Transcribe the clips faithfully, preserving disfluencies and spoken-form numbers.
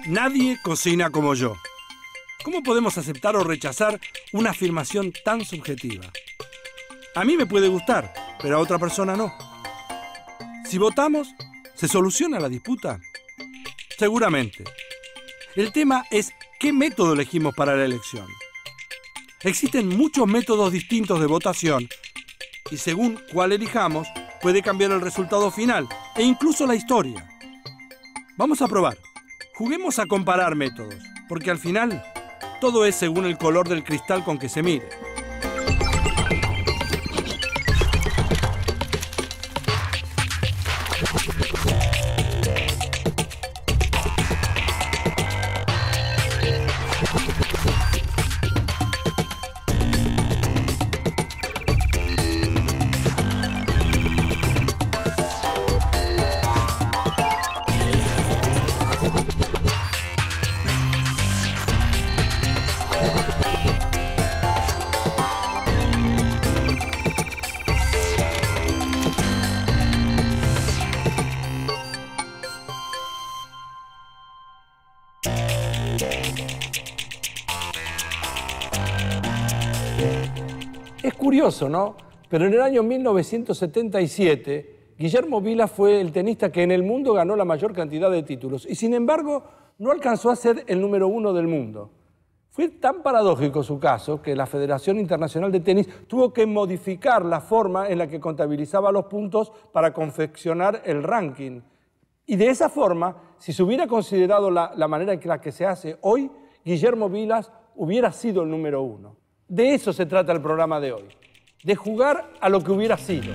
Nadie cocina como yo. ¿Cómo podemos aceptar o rechazar una afirmación tan subjetiva? A mí me puede gustar, pero a otra persona no. Si votamos, ¿se soluciona la disputa? Seguramente. El tema es qué método elegimos para la elección. Existen muchos métodos distintos de votación y según cuál elijamos, puede cambiar el resultado final e incluso la historia. Vamos a probar. Juguemos a comparar métodos, porque al final todo es según el color del cristal con que se mire. Es curioso, ¿no? Pero en el año mil novecientos setenta y siete, Guillermo Vilas fue el tenista que en el mundo ganó la mayor cantidad de títulos y, sin embargo, no alcanzó a ser el número uno del mundo. Fue tan paradójico su caso que la Federación Internacional de Tenis tuvo que modificar la forma en la que contabilizaba los puntos para confeccionar el ranking. Y de esa forma, si se hubiera considerado la, la manera en la que se hace hoy, Guillermo Vilas hubiera sido el número uno. De eso se trata el programa de hoy, de jugar a lo que hubiera sido.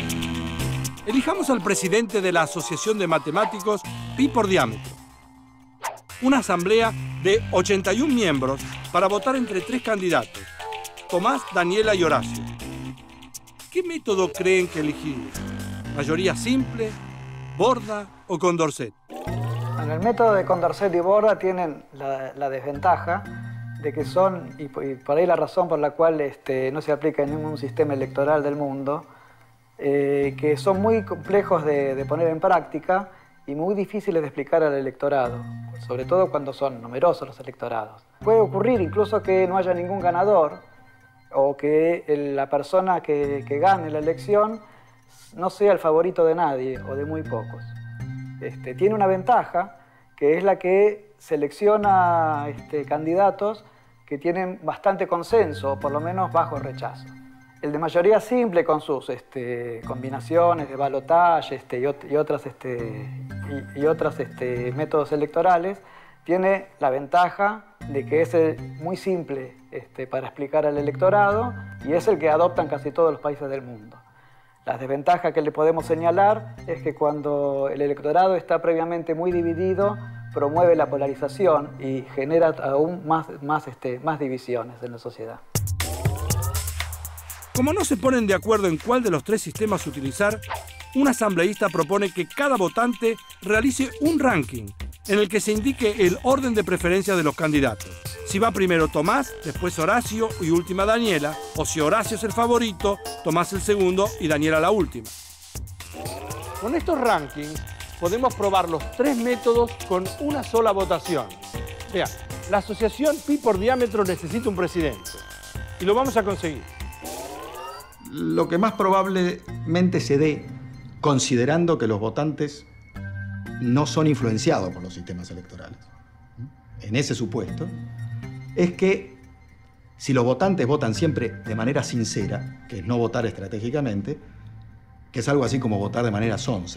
Elijamos al presidente de la Asociación de Matemáticos Pi por diámetro. Una asamblea de ochenta y un miembros para votar entre tres candidatos, Tomás, Daniela y Horacio. ¿Qué método creen que elegir? ¿Mayoría simple, Borda o Condorcet? En el método de Condorcet y Borda tienen la, la desventaja de que son, y por, y por ahí la razón por la cual este, no se aplica en ningún sistema electoral del mundo, eh, que son muy complejos de, de poner en práctica y muy difíciles de explicar al electorado, sobre todo cuando son numerosos los electorados. Puede ocurrir incluso que no haya ningún ganador o que el, la persona que, que gane la elección no sea el favorito de nadie o de muy pocos. Este, tiene una ventaja que es la que selecciona este, candidatos que tienen bastante consenso, o por lo menos bajo rechazo. El de mayoría simple, con sus este, combinaciones de balotaje este, y, ot y otros este, y, y otras, este, métodos electorales, tiene la ventaja de que es el, muy simple este, para explicar al electorado y es el que adoptan casi todos los países del mundo. La desventaja que le podemos señalar es que cuando el electorado está previamente muy dividido, promueve la polarización y genera aún más, más, este, más divisiones en la sociedad. Como no se ponen de acuerdo en cuál de los tres sistemas utilizar, un asambleísta propone que cada votante realice un ranking en el que se indique el orden de preferencia de los candidatos. Si va primero Tomás, después Horacio y última Daniela, o si Horacio es el favorito, Tomás el segundo y Daniela la última. Con estos rankings podemos probar los tres métodos con una sola votación. Vean, la asociación Pi por diámetro necesita un presidente y lo vamos a conseguir. Lo que más probablemente se dé, considerando que los votantes no son influenciados por los sistemas electorales, en ese supuesto, es que si los votantes votan siempre de manera sincera, que es no votar estratégicamente, que es algo así como votar de manera sonsa,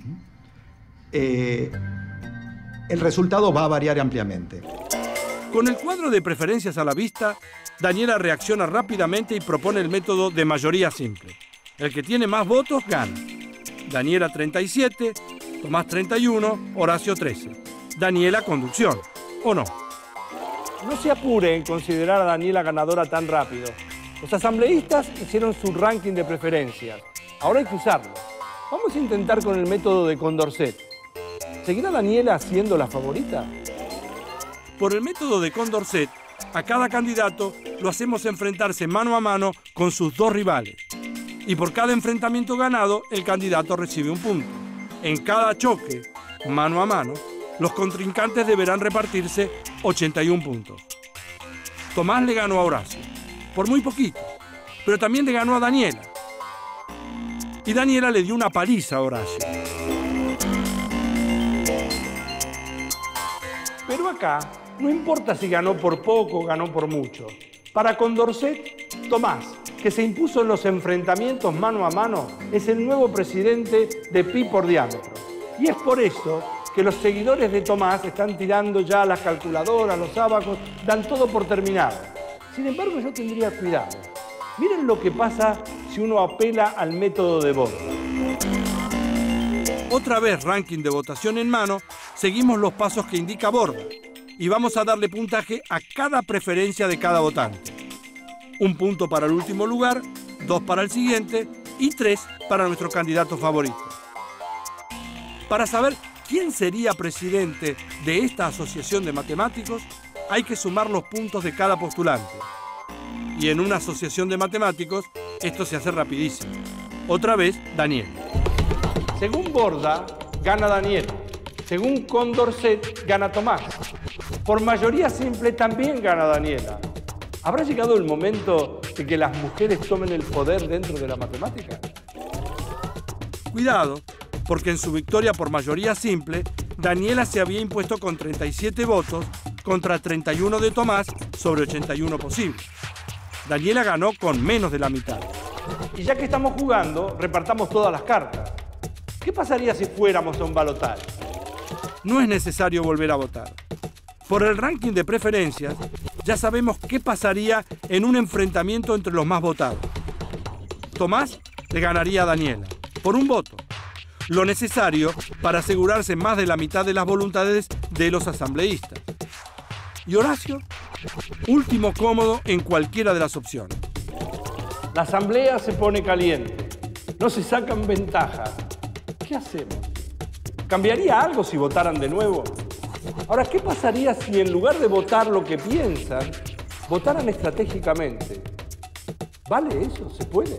eh, el resultado va a variar ampliamente. Con el cuadro de preferencias a la vista, Daniela reacciona rápidamente y propone el método de mayoría simple. El que tiene más votos gana. Daniela treinta y siete, Tomás treinta y uno, Horacio trece. Daniela conducción, ¿o no? No se apure en considerar a Daniela ganadora tan rápido. Los asambleístas hicieron su ranking de preferencias. Ahora hay que usarlo. Vamos a intentar con el método de Condorcet. ¿Seguirá Daniela siendo la favorita? Por el método de Condorcet, a cada candidato lo hacemos enfrentarse mano a mano con sus dos rivales. Y por cada enfrentamiento ganado, el candidato recibe un punto. En cada choque, mano a mano, Los contrincantes deberán repartirse ochenta y un puntos. Tomás le ganó a Horacio, por muy poquito, pero también le ganó a Daniela. Y Daniela le dio una paliza a Horacio. Pero acá no importa si ganó por poco o ganó por mucho. Para Condorcet, Tomás, que se impuso en los enfrentamientos mano a mano, es el nuevo presidente de Pi por diámetro. Y es por eso que los seguidores de Tomás están tirando ya las calculadoras, los ábacos, dan todo por terminado. Sin embargo, yo tendría cuidado. Miren lo que pasa si uno apela al método de Borda. Otra vez ranking de votación en mano, seguimos los pasos que indica Borda y vamos a darle puntaje a cada preferencia de cada votante. Un punto para el último lugar, dos para el siguiente y tres para nuestro candidato favorito. Para saber quién sería presidente de esta asociación de matemáticos, hay que sumar los puntos de cada postulante. Y en una asociación de matemáticos, esto se hace rapidísimo. Otra vez, Daniel. Según Borda, gana Daniel. Según Condorcet, gana Tomás. Por mayoría simple también gana Daniela. ¿Habrá llegado el momento de que las mujeres tomen el poder dentro de la matemática? Cuidado, porque en su victoria por mayoría simple, Daniela se había impuesto con treinta y siete votos contra treinta y uno de Tomás sobre ochenta y uno posibles. Daniela ganó con menos de la mitad. Y ya que estamos jugando, repartamos todas las cartas. ¿Qué pasaría si fuéramos a un balotaje? No es necesario volver a votar. Por el ranking de preferencias, ya sabemos qué pasaría en un enfrentamiento entre los más votados. Tomás le ganaría a Daniela, por un voto. Lo necesario para asegurarse más de la mitad de las voluntades de los asambleístas. Y Horacio, último cómodo en cualquiera de las opciones. La asamblea se pone caliente. No se sacan ventajas. ¿Qué hacemos? ¿Cambiaría algo si votaran de nuevo? Ahora, ¿qué pasaría si en lugar de votar lo que piensan, votaran estratégicamente? ¿Vale eso? ¿Se puede?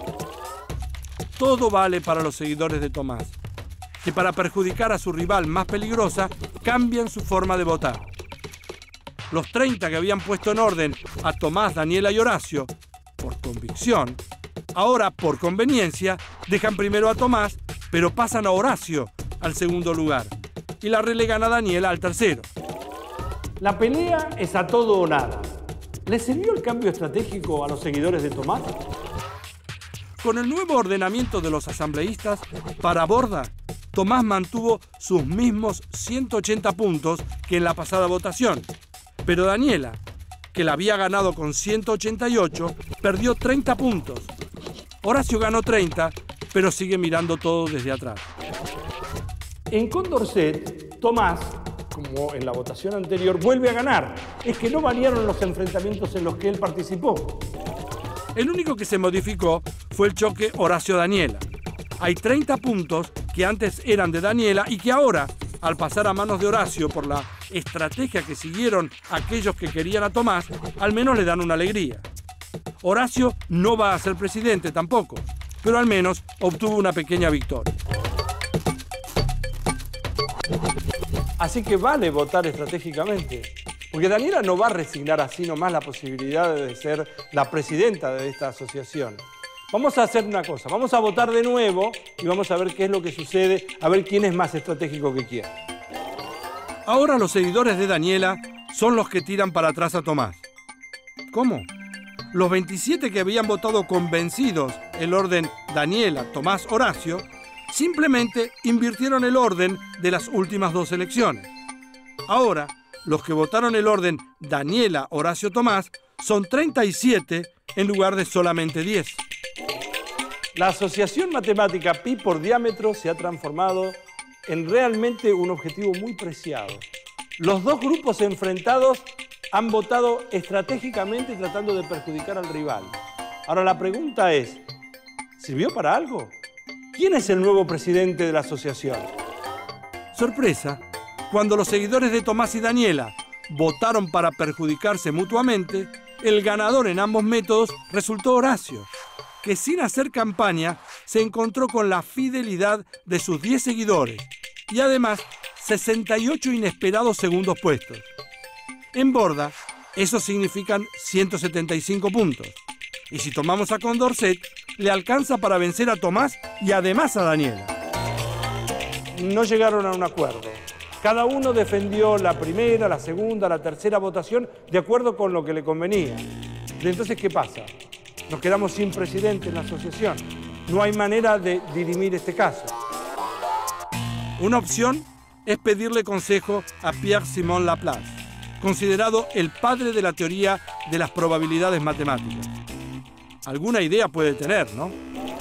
Todo vale para los seguidores de Tomás, que para perjudicar a su rival más peligrosa, cambian su forma de votar. Los treinta que habían puesto en orden a Tomás, Daniela y Horacio, por convicción, ahora por conveniencia, dejan primero a Tomás, pero pasan a Horacio al segundo lugar y la relegan a Daniela al tercero. La pelea es a todo o nada. ¿Le sirvió el cambio estratégico a los seguidores de Tomás? Con el nuevo ordenamiento de los asambleístas, para Borda, Tomás mantuvo sus mismos ciento ochenta puntos que en la pasada votación. Pero Daniela, que la había ganado con ciento ochenta y ocho, perdió treinta puntos. Horacio ganó treinta, pero sigue mirando todo desde atrás. En Condorcet, Tomás, como en la votación anterior, vuelve a ganar. Es que no variaron los enfrentamientos en los que él participó. El único que se modificó fue el choque Horacio-Daniela. Hay treinta puntos que antes eran de Daniela y que ahora, al pasar a manos de Horacio por la estrategia que siguieron aquellos que querían a Tomás, al menos le dan una alegría. Horacio no va a ser presidente tampoco, pero al menos obtuvo una pequeña victoria. Así que vale votar estratégicamente, porque Daniela no va a resignar así nomás la posibilidad de ser la presidenta de esta asociación. Vamos a hacer una cosa, vamos a votar de nuevo y vamos a ver qué es lo que sucede, a ver quién es más estratégico que quién. Ahora los seguidores de Daniela son los que tiran para atrás a Tomás. ¿Cómo? Los veintisiete que habían votado convencidos el orden Daniela, Tomás, Horacio, simplemente invirtieron el orden de las últimas dos elecciones. Ahora, los que votaron el orden Daniela, Horacio, Tomás son treinta y siete en lugar de solamente diez. La asociación matemática pi por diámetro se ha transformado en realmente un objetivo muy preciado. Los dos grupos enfrentados han votado estratégicamente tratando de perjudicar al rival. Ahora la pregunta es, ¿sirvió para algo? ¿Quién es el nuevo presidente de la asociación? Sorpresa, cuando los seguidores de Tomás y Daniela votaron para perjudicarse mutuamente, el ganador en ambos métodos resultó Horacio, que sin hacer campaña se encontró con la fidelidad de sus diez seguidores y además sesenta y ocho inesperados segundos puestos. En Borda, eso significan ciento setenta y cinco puntos. Y si tomamos a Condorcet, le alcanza para vencer a Tomás y además a Daniela. No llegaron a un acuerdo. Cada uno defendió la primera, la segunda, la tercera votación de acuerdo con lo que le convenía. Entonces, ¿qué pasa? Nos quedamos sin presidente en la asociación. No hay manera de dirimir este caso. Una opción es pedirle consejo a Pierre-Simon Laplace, considerado el padre de la teoría de las probabilidades matemáticas. Alguna idea puede tener, ¿no?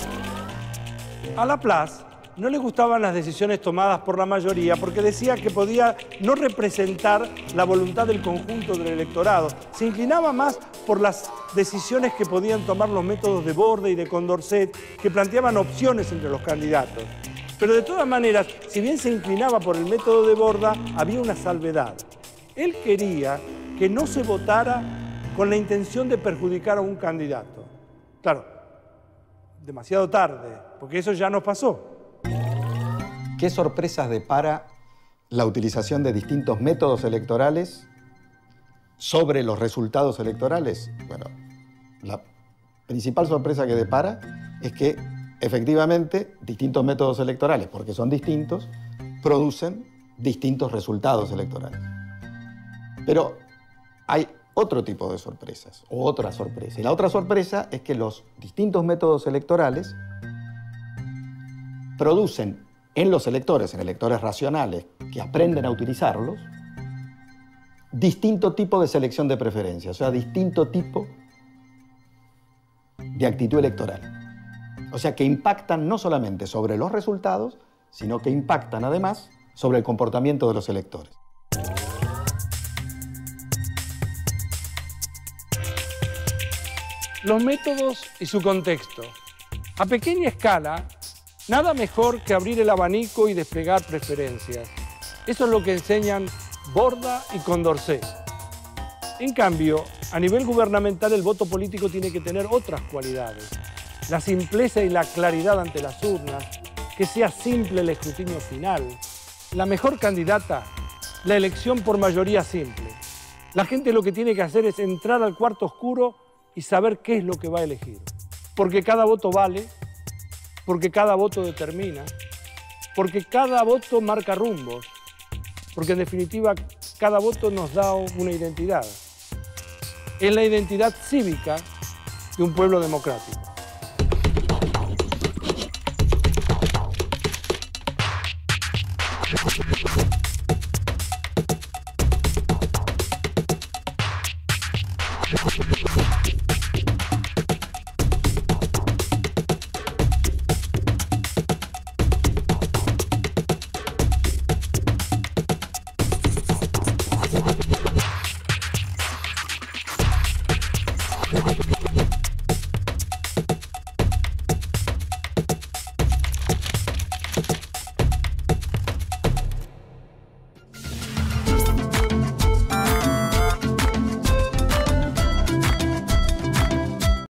A Laplace no le gustaban las decisiones tomadas por la mayoría porque decía que podía no representar la voluntad del conjunto del electorado. Se inclinaba más por las decisiones que podían tomar los métodos de Borda y de Condorcet, que planteaban opciones entre los candidatos. Pero de todas maneras, si bien se inclinaba por el método de Borda, había una salvedad. Él quería que no se votara con la intención de perjudicar a un candidato. Claro, demasiado tarde, porque eso ya nos pasó. ¿Qué sorpresas depara la utilización de distintos métodos electorales sobre los resultados electorales? Bueno, la principal sorpresa que depara es que efectivamente distintos métodos electorales, porque son distintos, producen distintos resultados electorales. Pero hay otro tipo de sorpresas, o otra sorpresa. Y la otra sorpresa es que los distintos métodos electorales producen en los electores, en electores racionales que aprenden a utilizarlos, distinto tipo de selección de preferencia, o sea, distinto tipo de actitud electoral. O sea, que impactan no solamente sobre los resultados, sino que impactan además sobre el comportamiento de los electores. Los métodos y su contexto. A pequeña escala, nada mejor que abrir el abanico y desplegar preferencias. Eso es lo que enseñan Borda y Condorcet. En cambio, a nivel gubernamental el voto político tiene que tener otras cualidades. La simpleza y la claridad ante las urnas, que sea simple el escrutinio final. La mejor candidata, la elección por mayoría simple. La gente lo que tiene que hacer es entrar al cuarto oscuro y saber qué es lo que va a elegir. Porque cada voto vale, porque cada voto determina, porque cada voto marca rumbos, porque en definitiva cada voto nos da una identidad. Es la identidad cívica de un pueblo democrático.